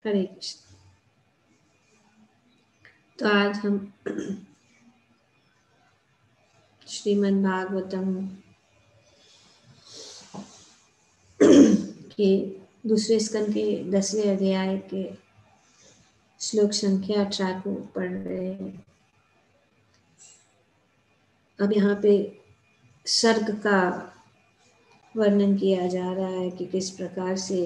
हरे कृष्ण। तो आज हम श्रीमद् भागवतम के दूसरे स्कंद के 10वें अध्याय के श्लोक संख्या 18 को पढ़ रहे हैं। अब यहाँ पे सर्ग का वर्णन किया जा रहा है कि किस प्रकार से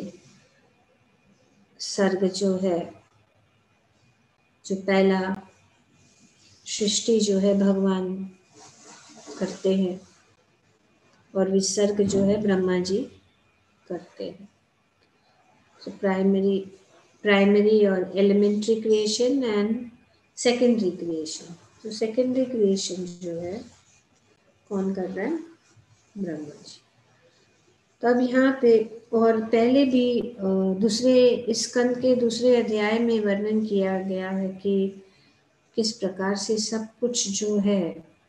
सर्ग जो है, जो पहला सृष्टि जो है भगवान करते हैं और विसर्ग जो है ब्रह्मा जी करते हैं। तो प्राइमरी और elementary creation and secondary creation. तो सेकेंडरी क्रिएशन जो है कौन कर रहा है? ब्रह्मा जी। तो अब यहाँ पे और पहले भी दूसरे स्कंद के दूसरे अध्याय में वर्णन किया गया है कि किस प्रकार से सब कुछ जो है,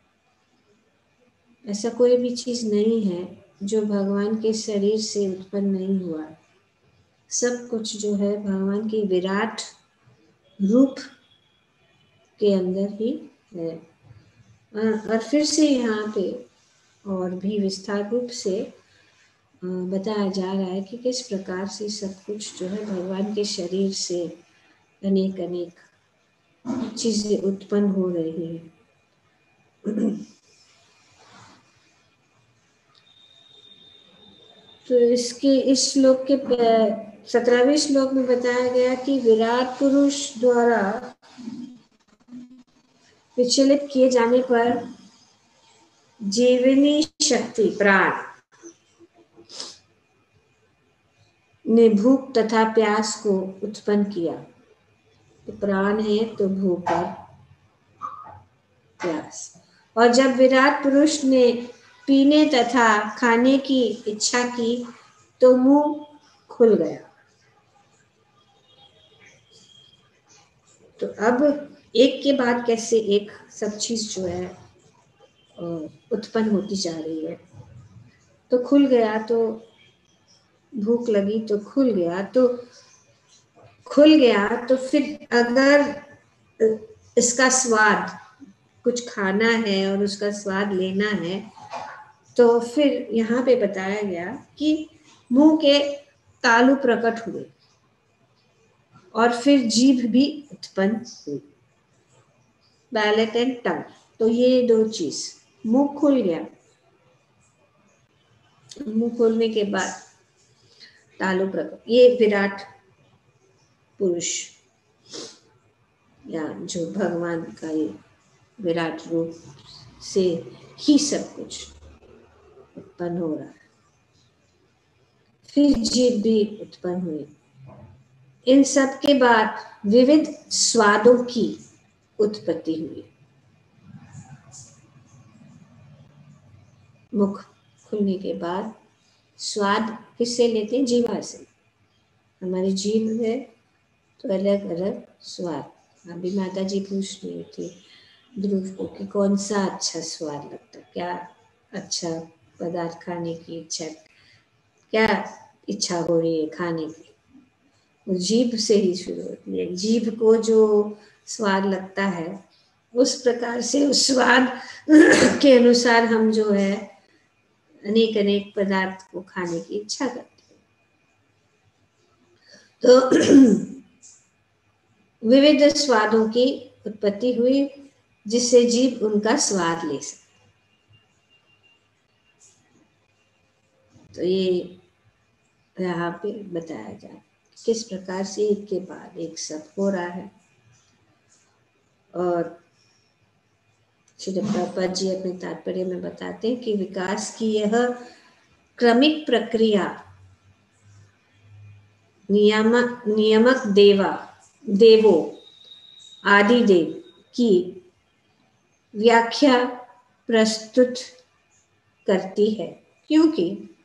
ऐसा कोई भी चीज़ नहीं है जो भगवान के शरीर से उत्पन्न नहीं हुआ। सब कुछ जो है भगवान की विराट रूप के अंदर ही है। और फिर से यहाँ पे और भी विस्तार रूप से बताया जा रहा है कि किस प्रकार से सब कुछ जो है भगवान के शरीर से अनेक अनेक चीजें उत्पन्न हो रही है। तो इसके इस श्लोक के 17वें श्लोक में बताया गया कि विराट पुरुष द्वारा विचलित किए जाने पर जीवनी शक्ति प्राण ने भूख तथा प्यास को उत्पन्न किया। तो प्राण है तो भूख और प्यास। और जब विराट पुरुष ने पीने तथा खाने की इच्छा की तो मुंह खुल गया। तो अब एक के बाद कैसे एक सब चीज जो है उत्पन्न होती जा रही है। तो खुल गया तो भूख लगी तो खुल गया तो फिर अगर इसका स्वाद कुछ खाना है और उसका स्वाद लेना है तो फिर यहाँ पे बताया गया कि मुंह के तालु प्रकट हुए और फिर जीभ भी उत्पन्न हुई, पैलेट एंड टंग। तो ये दो चीज, मुंह खुल गया, मुंह खोलने के बाद तालु प्रकट, ये विराट पुरुष या जो भगवान का ये विराट रूप से ही सब कुछ उत्पन्न हो रहा है। फिर जीभ भी उत्पन्न हुई। इन सब के बाद विविध स्वादों की उत्पत्ति हुई। मुख खुलने के बाद स्वाद किससे लेते हैं? जीवा से। हमारी जीभ है तो अलग अलग स्वाद। अभी माता जी पूछ रही थी ध्रुव को कि कौन सा अच्छा स्वाद लगता, क्या अच्छा पदार्थ खाने की इच्छा, क्या इच्छा हो रही है खाने की। जीभ से ही शुरू होती है। जीभ को जो स्वाद लगता है उस प्रकार से उस स्वाद के अनुसार हम जो है अनेक अनेक पदार्थ को खाने की इच्छा करते हैं। तो विविध स्वादों की उत्पत्ति हुई जिससे जीभ उनका स्वाद ले सके। तो ये यहाँ पे बताया जाए किस प्रकार से एक के बाद एक सब हो रहा है। और श्री प्रभुपाद जी अपने तात्पर्य में बताते हैं कि विकास की यह क्रमिक प्रक्रिया नियमक देवों आदि देव की व्याख्या प्रस्तुत करती है, क्योंकि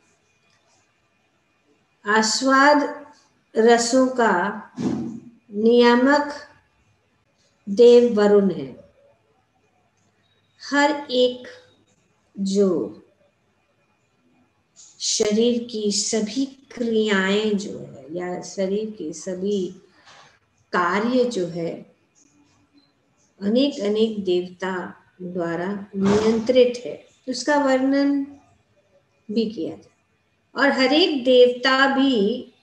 आस्वाद रसों का नियामक देव वरुण है। हर एक जो शरीर की सभी क्रियाएं जो है या शरीर के सभी कार्य जो है अनेक अनेक देवता द्वारा नियंत्रित है, उसका वर्णन भी किया जाए। और हर एक देवता भी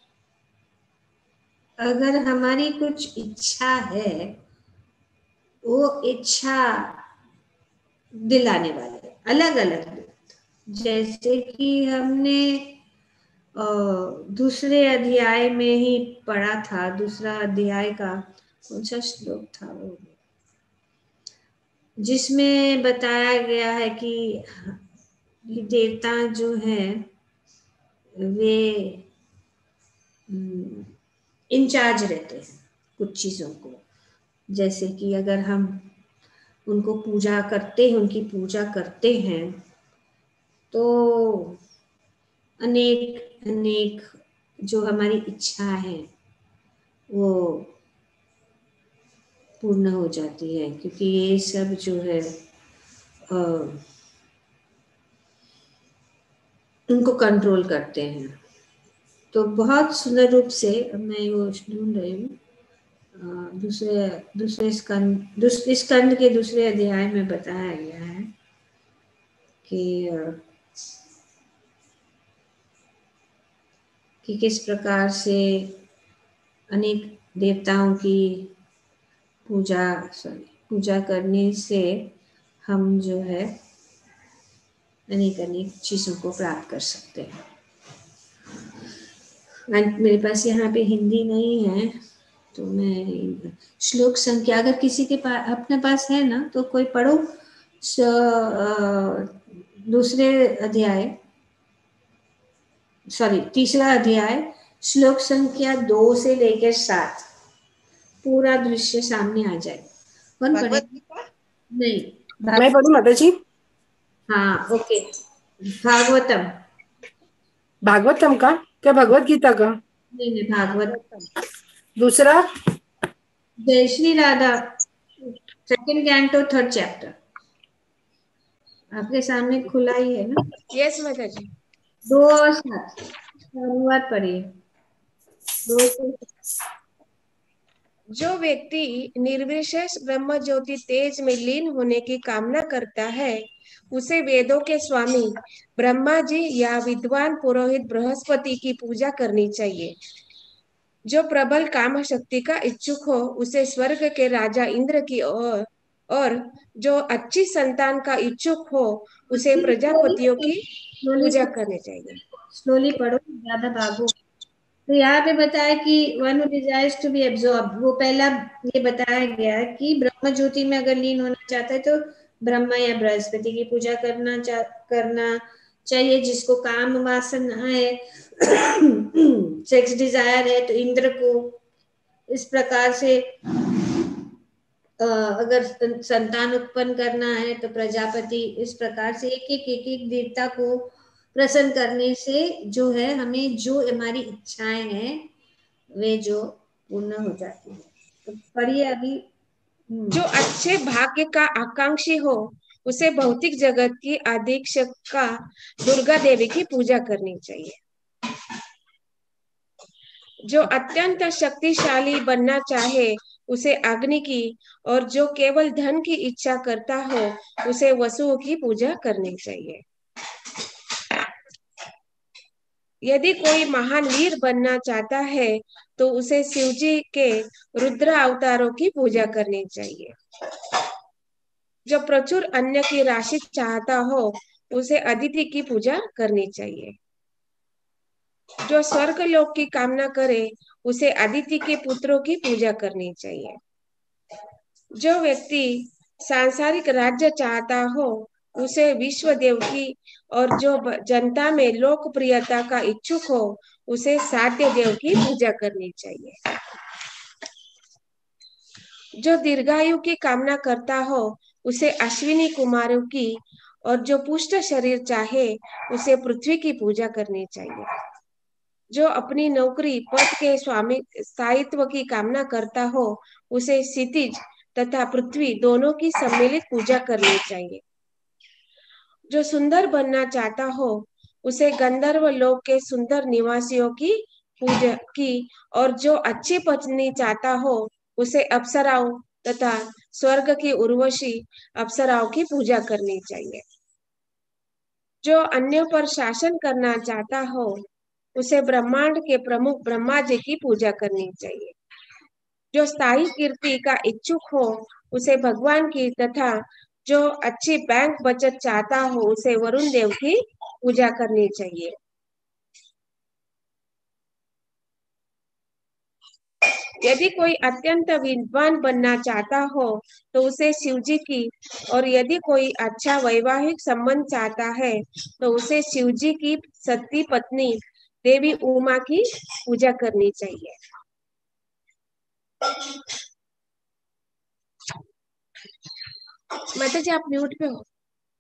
अगर हमारी कुछ इच्छा है, वो इच्छा दिलाने वाले अलग अलग, जैसे कि हमने दूसरे अध्याय में ही पढ़ा था। दूसरा अध्याय का कौन सा श्लोक था वो, जिसमें बताया गया है कि देवता जो हैं वे इंचार्ज रहते हैं कुछ चीज़ों को। जैसे कि अगर हम उनको पूजा करते हैं, उनकी पूजा करते हैं, तो अनेक अनेक जो हमारी इच्छा है वो पूर्ण हो जाती है, क्योंकि ये सब जो है उनको कंट्रोल करते हैं। तो बहुत सुंदर रूप से मैं वो ढूंढ रही हूँ, दूसरे स्कंद के दूसरे अध्याय में बताया गया है कि किस प्रकार से अनेक देवताओं की पूजा करने से हम जो है अनेक अनेक चीज़ों को प्राप्त कर सकते हैं। मेरे पास यहाँ पे हिंदी नहीं है, तो मैं श्लोक संख्या अगर किसी के पास अपने पास है ना, तो कोई पढ़ो दूसरे अध्याय, तीसरा अध्याय, श्लोक संख्या 2 से लेकर 7 पूरा दृश्य सामने आ जाए। कौन पढ़े? नहीं, मैं पढ़ूं माता जी? हाँ, ओके। भागवतम। भागवतम का क्या? भगवत गीता का? नहीं, भागवत। दूसरा जय Shri Radha, second canto, third chapter आपके सामने खुला ही है ना? यस माता जी। 2 और 7 अनुवाद पढ़िए। 2 से। जो व्यक्ति निर्विशेष ब्रह्म ज्योति तेज में लीन होने की कामना करता है, उसे वेदों के स्वामी ब्रह्मा जी या विद्वान पुरोहित बृहस्पति की पूजा करनी चाहिए। जो प्रबल काम शक्ति का इच्छुक हो, उसे स्वर्ग के राजा इंद्र की और जो अच्छी संतान का इच्छुक हो, उसे प्रजापतियों की पूजा करनी चाहिए। स्लोली पढ़ो, ज्यादा भागो। तो यहाँ पे बताया कि one who desires to be absorb, वो पहला ये बताया गया कि ब्रह्म ज्योति में अगर लीन होना चाहता है तो ब्रह्मा या बृहस्पति की पूजा करना चाहिए। जिसको काम वासना है, सेक्स डिजायर है, तो इंद्र को। इस प्रकार से अगर संतान उत्पन्न करना है तो प्रजापति। इस प्रकार से एक देवता को प्रसन्न करने से जो है हमें जो हमारी इच्छाएं हैं वे जो पूर्ण हो जाती है। तो पढ़िए अभी। जो अच्छे भाग्य का आकांक्षी हो, उसे भौतिक जगत की अधीक्षका दुर्गा देवी की पूजा करनी चाहिए। जो अत्यंत शक्तिशाली बनना चाहे, उसे अग्नि की, और जो केवल धन की इच्छा करता हो, उसे वसुओं की पूजा करनी चाहिए। यदि कोई महान वीर बनना चाहता है, तो उसे शिवजी के रुद्र अवतारों की पूजा करनी चाहिए। जो प्रचुर अन्न की राशि चाहता हो, उसे अदिति की पूजा करनी चाहिए। जो स्वर्ग लोक की कामना करे, उसे अदिति के पुत्रों की पूजा करनी चाहिए। जो व्यक्ति सांसारिक राज्य चाहता हो, उसे विश्व देव की, और जो जनता में लोकप्रियता का इच्छुक हो, उसे साध्य देव की पूजा करनी चाहिए। जो दीर्घायु की कामना करता हो, उसे अश्विनी कुमारों की, और जो पुष्ट शरीर चाहे, उसे पृथ्वी की पूजा करनी चाहिए। जो अपनी नौकरी पद के स्थायित्व की कामना करता हो, उसे क्षितिज तथा पृथ्वी दोनों की सम्मिलित पूजा करनी चाहिए। जो सुंदर बनना चाहता हो, उसे गंधर्व लोक के सुंदर निवासियों की पूजा की, और जो अच्छी पत्नी चाहता हो, उसे अप्सराओं तथा स्वर्ग की उर्वशी अप्सराओं की पूजा करनी चाहिए। जो अन्य पर शासन करना चाहता हो उसे ब्रह्मांड के प्रमुख ब्रह्मा जी की पूजा करनी चाहिए। जो स्थायी कीर्ति का इच्छुक हो उसे भगवान की तथा जो अच्छी बैंक बचत चाहता हो उसे वरुण देव की पूजा करनी चाहिए। यदि कोई अत्यंत विद्वान बनना चाहता हो तो उसे शिव जी की, और यदि कोई अच्छा वैवाहिक संबंध चाहता है तो उसे शिव जी की सती पत्नी देवी उमा की पूजा करनी चाहिए। माता जी आप म्यूट पे हो।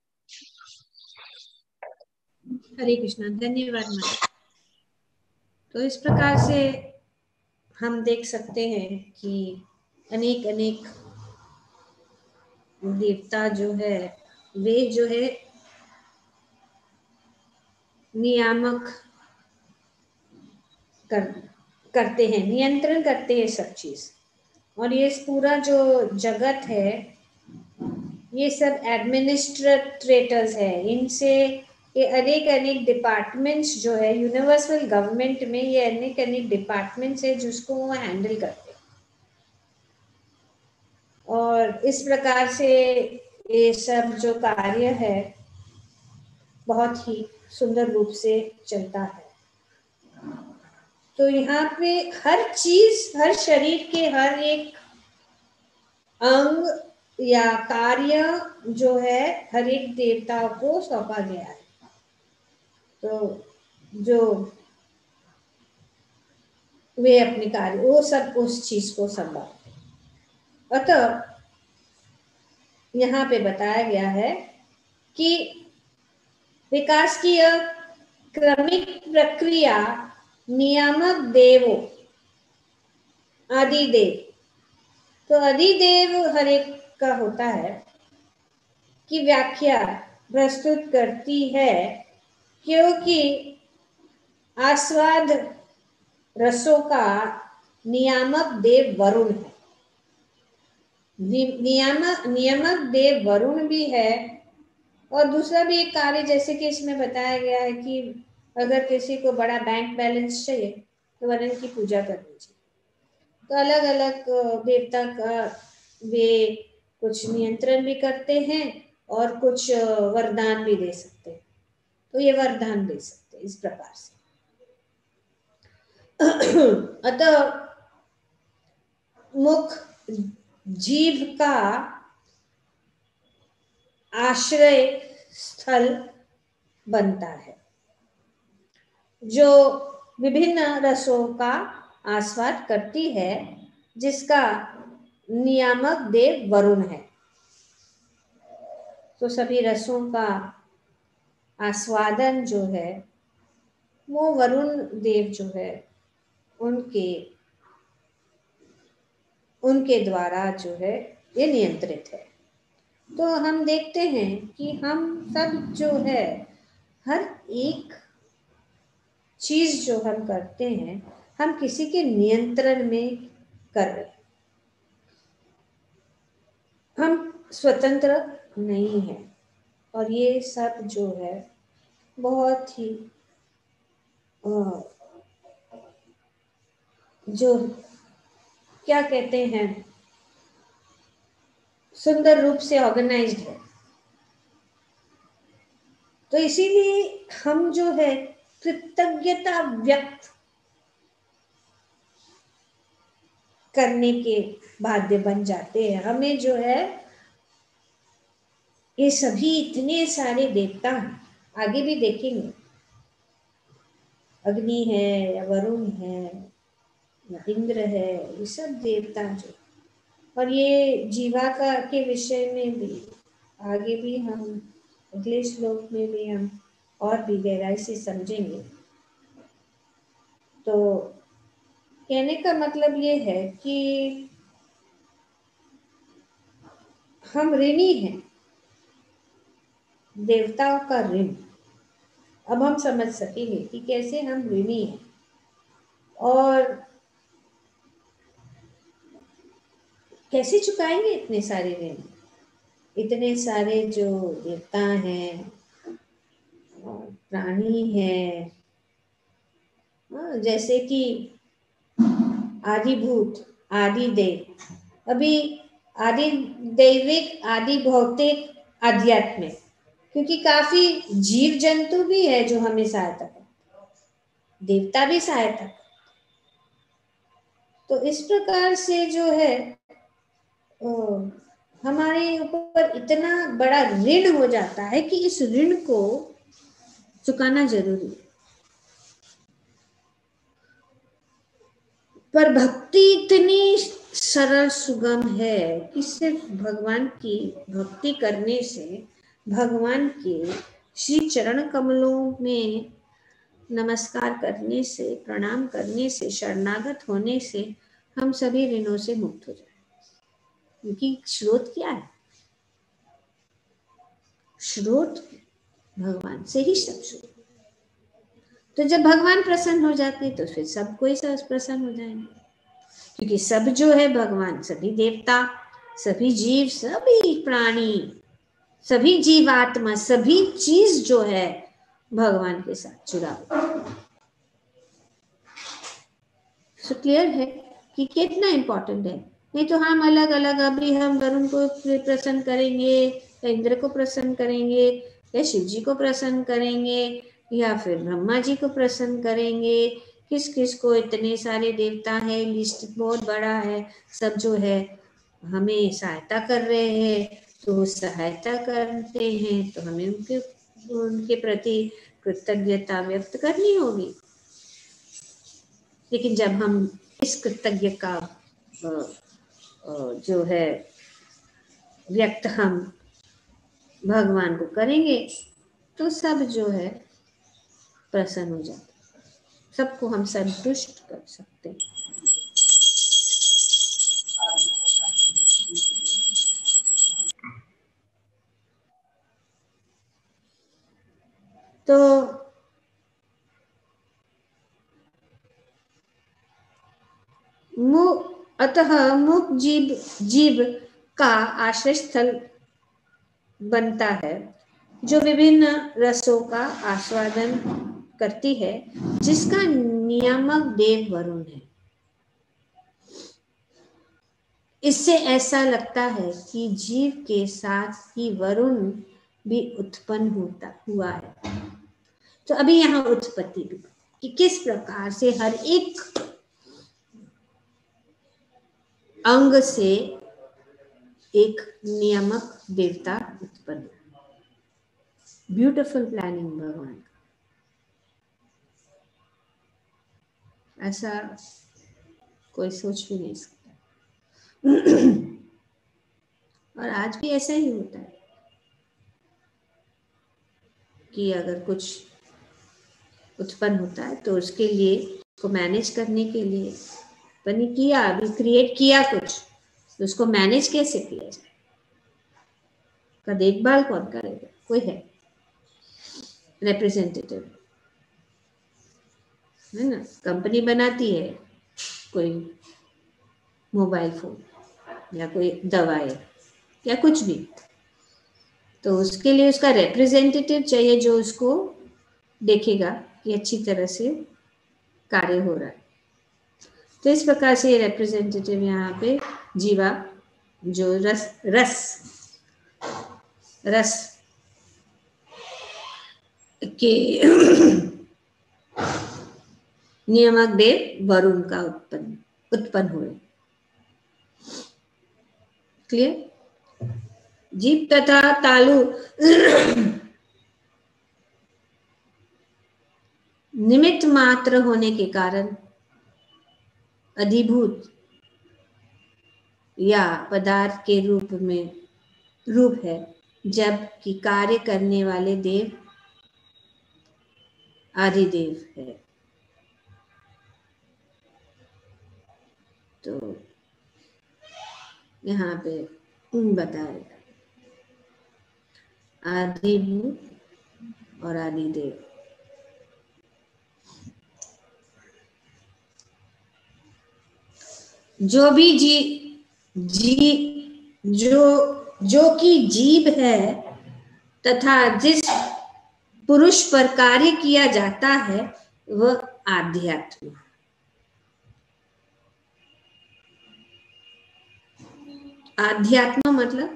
हरे कृष्णा, धन्यवाद माता। तो इस प्रकार से हम देख सकते हैं कि अनेक अनेक देवता जो है वे जो है नियामक करते हैं, नियंत्रण करते हैं सब चीज। और ये पूरा जो जगत है ये सब एडमिनिस्ट्रेटर्स है, इनसे ये अनेक अनेक डिपार्टमेंट्स जो है यूनिवर्सल गवर्नमेंट में, ये अनेक अनेक डिपार्टमेंट्स है जिसको वो हैंडल करते हैं। और इस प्रकार से ये सब जो कार्य है बहुत ही सुंदर रूप से चलता है। तो यहाँ पे हर चीज, हर शरीर के हर एक अंग या कार्य जो है हर एक देवता को सौंपा गया है। तो जो वे अपने कार्य वो सब उस चीज को संभालते हैं। अतः यहाँ पे बताया गया है कि विकास की यह क्रमिक प्रक्रिया नियामक देवों आदिदेव, तो अधिदेव हर एक का होता है, की व्याख्या प्रस्तुत करती है, क्योंकि आस्वाद रसों का नियामक देव वरुण है। नियामक देव वरुण भी है, और दूसरा भी एक कार्य जैसे कि इसमें बताया गया है कि अगर किसी को बड़ा बैंक बैलेंस चाहिए तो वरुण की पूजा करनी चाहिए। तो अलग अलग देवता का वे कुछ नियंत्रण भी करते हैं और कुछ वरदान भी दे सकते हैं। तो ये वरदान दे सकते हैं इस प्रकार से। अतः मुख जीव का आश्रय स्थल बनता है, जो विभिन्न रसों का आस्वाद करती है, जिसका नियामक देव वरुण है। तो सभी रसों का आस्वादन जो है वो वरुण देव जो है उनके द्वारा जो है ये नियंत्रित है। तो हम देखते हैं कि हम सब जो है हर एक चीज जो हम करते हैं हम किसी के नियंत्रण में कर रहे हैं, हम स्वतंत्र नहीं है। और ये सब जो है बहुत ही जो क्या कहते हैं सुंदर रूप से ऑर्गेनाइज्ड है। तो इसीलिए हम जो है कृतज्ञता व्यक्त करने के बाध्य बन जाते हैं। हमें जो है ये सभी इतने सारे देवता आगे भी देखेंगे, अग्नि है या वरुण है या इंद्र है, ये सब देवता जो, और ये जीवा का के विषय में भी आगे भी हम अगले श्लोक में भी हम और भी गहराई से समझेंगे। तो कहने का मतलब ये है कि हम ऋणी हैं, देवताओं का ऋण। अब हम समझ सकेंगे कि कैसे हम ऋणी हैं। और कैसे चुकाएंगे इतने सारे ऋण? इतने सारे जो देवता हैं, प्राणी हैं, जैसे कि आदिभूत, आदि देव, अभी आदि दैविक, आदि भौतिक, आध्यात्मिक, क्योंकि काफी जीव जंतु भी है जो हमें सहायता करते, देवता भी सहायता। तो इस प्रकार से जो है हमारे ऊपर इतना बड़ा ऋण हो जाता है कि इस ऋण को चुकाना जरूरी है। पर भक्ति इतनी सरल सुगम है कि सिर्फ भगवान की भक्ति करने से, भगवान के श्री चरण कमलों में नमस्कार करने से, प्रणाम करने से, शरणागत होने से हम सभी ऋणों से मुक्त हो जाए। क्योंकि स्रोत क्या है? स्रोत भगवान से ही सब शुरू। तो जब भगवान प्रसन्न हो जाते तो फिर सब कोई प्रसन्न हो जाएंगे, क्योंकि सब जो है भगवान, सभी देवता, सभी जीव, सभी प्राणी, सभी जीवात्मा, सभी चीज जो है भगवान के साथ जुड़ा हुआ। सो क्लियर है कि कितना इंपॉर्टेंट है। नहीं तो हम अलग अलग, अभी हम वरुण को प्रसन्न करेंगे या इंद्र को प्रसन्न करेंगे या शिव जी को प्रसन्न करेंगे या फिर ब्रह्मा जी को प्रसन्न करेंगे, किस किस को, इतने सारे देवता है, लिस्ट बहुत बड़ा है, सब जो है हमें सहायता कर रहे हैं, तो सहायता करते हैं तो हमें उनके प्रति कृतज्ञता व्यक्त करनी होगी। लेकिन जब हम इस कृतज्ञ का जो है व्यक्त हम भगवान को करेंगे तो सब जो है प्रसन्न हो जाते, सबको हम संतुष्ट कर सकते हैं। तो अतः मुख जीव का आश्रय स्थल बनता है, जो विभिन्न रसों का आस्वादन करती है, जिसका नियामक देव वरुण है। इससे ऐसा लगता है कि जीव के साथ ही वरुण भी उत्पन्न हुआ है। तो अभी यहाँ उत्पत्ति भी कि किस प्रकार से हर एक अंग से एक नियामक देवता उत्पन्न। ब्यूटीफुल प्लानिंग भगवान का, ऐसा कोई सोच भी नहीं सकता। और आज भी ऐसा ही होता है कि अगर कुछ उत्पन्न होता है तो उसके लिए, उसको मैनेज करने के लिए बनी किया, अभी क्रिएट किया कुछ, तो उसको मैनेज कैसे किया जाए, का देखभाल कौन करेगा? कोई है रिप्रेजेंटेटिव, है ना। कंपनी बनाती है कोई मोबाइल फोन या कोई दवाई या कुछ भी, तो उसके लिए उसका रिप्रेजेंटेटिव चाहिए जो उसको देखेगा कि अच्छी तरह से कार्य हो रहा है। तो इस प्रकार से ये रिप्रेजेंटेटिव यहाँ पे जीवा जो रस के नियामक देव वरुण का उत्पन्न हुए। क्लियर? जीव तथा तालु निमित्त मात्र होने के कारण अधिभूत या पदार्थ के रूप है, जबकि कार्य करने वाले देव आदिदेव है। तो यहाँ पे बताएगा आदिभूत और आदिदेव। जो भी जो कि जीव है तथा जिस पुरुष पर कार्य किया जाता है वह आध्यात्म। आध्यात्म मतलब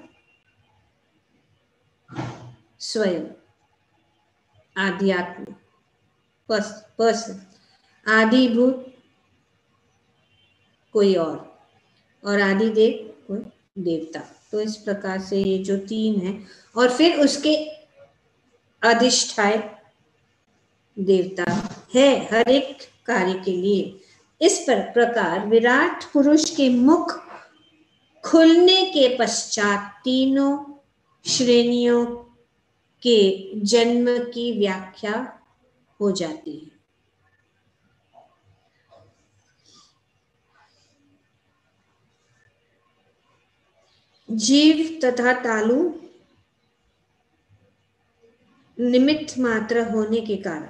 स्वयं, आध्यात्म पर्सन, आदिभूत कोई और आदिदेव कोई देवता। तो इस प्रकार से ये जो तीन है, और फिर उसके अधिष्ठाय देवता है हर एक कार्य के लिए। इस प्रकार विराट पुरुष के मुख खुलने के पश्चात तीनों श्रेणियों के जन्म की व्याख्या हो जाती है। जीव तथा तालु निमित्त मात्र होने के कारण,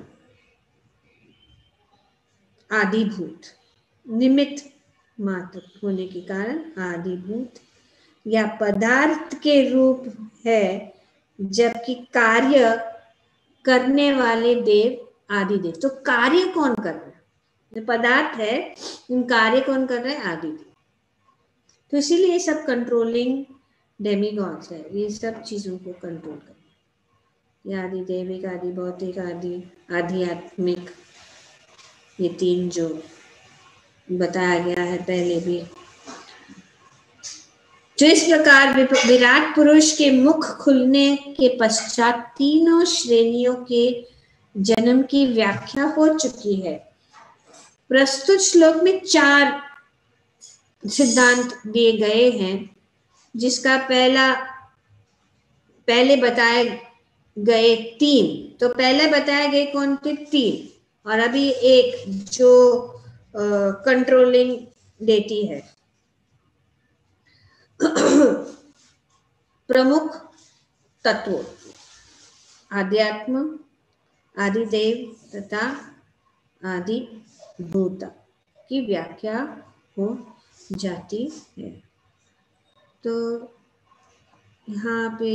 आदिभूत निमित्त मात्र होने के कारण आदिभूत या पदार्थ के रूप है, जबकि कार्य करने वाले देव आदिदेव। तो कार्य कौन कर रहा है? पदार्थ है, कार्य कौन कर रहा है? आदिदेव। तो इसीलिए ये सब कंट्रोलिंग डेमिगॉड्स है, ये सब चीजों को कंट्रोल कर, ये आदि दैविक, आदि भौतिक, आदि आध्यात्मिक, ये तीन जो बताया गया है पहले भी। जो इस प्रकार विराट पुरुष के मुख खुलने के पश्चात तीनों श्रेणियों के जन्म की व्याख्या हो चुकी है। प्रस्तुत श्लोक में 4 सिद्धांत दिए गए हैं, जिसका पहले बताए गए 3, तो पहले बताए गए कौन थे? 3, और अभी एक जो कंट्रोलिंग देती है। प्रमुख तत्व आध्यात्म, आदिदेव तथा आदिभूत की व्याख्या हो जाती है। तो यहाँ पे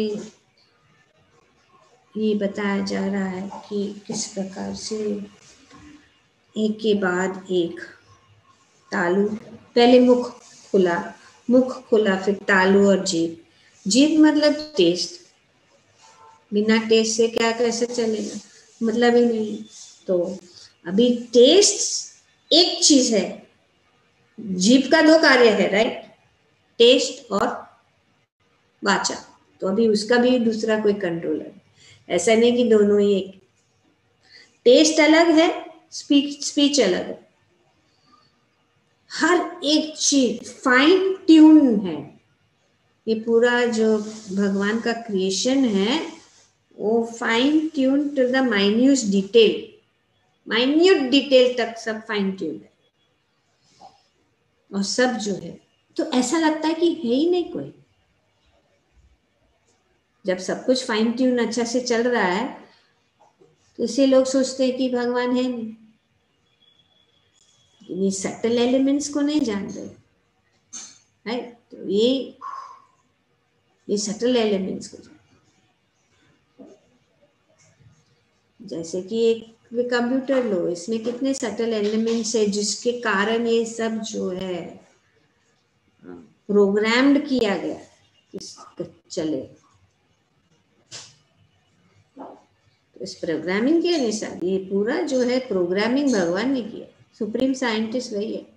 ये बताया जा रहा है कि किस प्रकार से एक के बाद एक तालु, पहले मुख खुला, फिर तालु और जीभ। जीभ मतलब टेस्ट, बिना टेस्ट से क्या कैसे चलेगा, मतलब ही नहीं। तो अभी टेस्ट एक चीज है, जीभ का 2 कार्य है, राइट? टेस्ट और वाचा। तो अभी उसका भी दूसरा कोई कंट्रोलर है, ऐसा नहीं कि दोनों ही एक। टेस्ट अलग है, स्पीच अलग है। हर एक चीज फाइन ट्यून है। ये पूरा जो भगवान का क्रिएशन है वो fine tune to the minute detail तक सब फाइन ट्यून है। और सब जो है, तो ऐसा लगता है कि है ही नहीं कोई। जब सब कुछ फाइन ट्यून अच्छा से चल रहा है तो इसे लोग सोचते हैं कि भगवान है नहीं। ये सटल एलिमेंट्स को नहीं जान रहे, राइट? तो ये सटल एलिमेंट्स को, जैसे कि एक कंप्यूटर लो, इसमें कितने सटल एलिमेंट्स है जिसके कारण ये सब जो है प्रोग्राम्ड किया गया चले। तो इस प्रोग्रामिंग के अनुसार ये पूरा जो है प्रोग्रामिंग भगवान ने किया। सुप्रीम साइंटिस्ट वही है,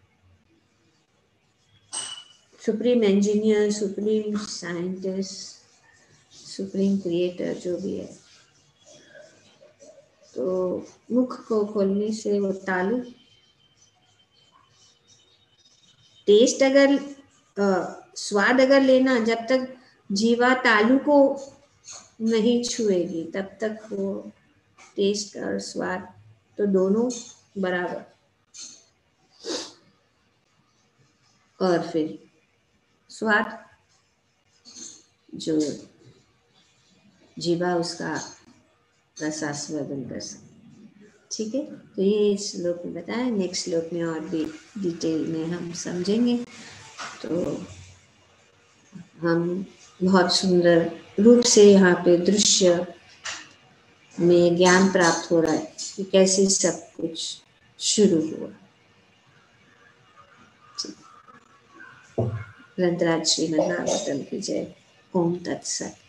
supreme engineer, supreme scientist, supreme creator जो भी है। तो मुख को खोलने से वो तालु, टेस्ट अगर स्वाद अगर लेना, जब तक जीवा तालु को नहीं छुएगी तब तक वो टेस्ट और स्वाद तो दोनों बराबर। और फिर स्वाद जो जीवा उसका रसास्वादन कर सकते। ठीक है, तो ये इस श्लोक में बताया। नेक्स्ट श्लोक में और भी डिटेल में हम समझेंगे। तो हम बहुत सुंदर रूप से यहाँ पे दृश्य में ज्ञान प्राप्त हो रहा है कि कैसे सब कुछ शुरू हुआ। ग्रंथराज श्रीमद् भागवतम की जय। ओम तत्सत।